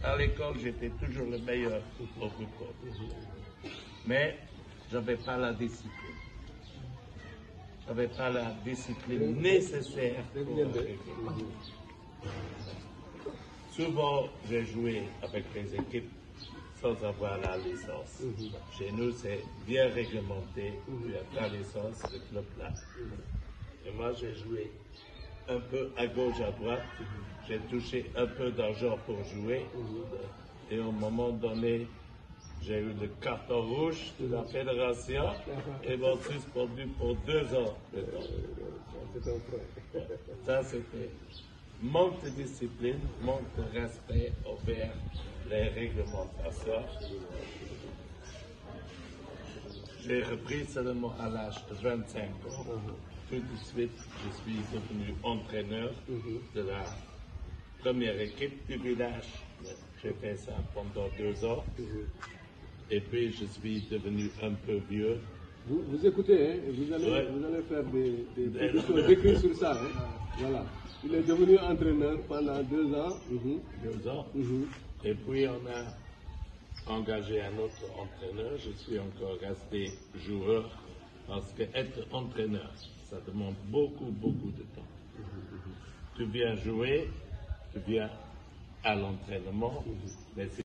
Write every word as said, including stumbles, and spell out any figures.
à l'école, j'étais toujours le meilleur au football. Mais je n'avais pas la discipline. Je n'avais pas la discipline nécessaire pour arriver. Souvent, j'ai joué avec les équipes sans avoir la licence. Mm-hmm. Chez nous, c'est bien réglementé. Mm-hmm. Tu as ta licence, le club là. Mm-hmm. Et moi, j'ai joué un peu à gauche, à droite. Mm-hmm. J'ai touché un peu d'argent pour jouer. Mm-hmm. Et au moment donné, j'ai eu le carton rouge de la fédération mm-hmm. et m'ont suspendu pour deux ans. Ça, c'était manque de discipline, manque de respect envers les réglementations. J'ai repris seulement à l'âge de vingt-cinq ans. Tout de suite, je suis devenu entraîneur de la première équipe du village. J'ai fait ça pendant deux ans. Et puis, je suis devenu un peu vieux. Vous, vous écoutez, hein, vous, allez, ouais. vous allez faire des, des, des, des choses décrites sur ça. Hein. Voilà. Il est devenu entraîneur pendant deux ans. Mm-hmm. Deux ans. Mm-hmm. Et puis, on a engagé un autre entraîneur. Je suis encore resté joueur parce qu'être entraîneur, ça demande beaucoup, beaucoup de temps. Mm-hmm. Tu viens jouer, tu viens à l'entraînement, mm-hmm. mais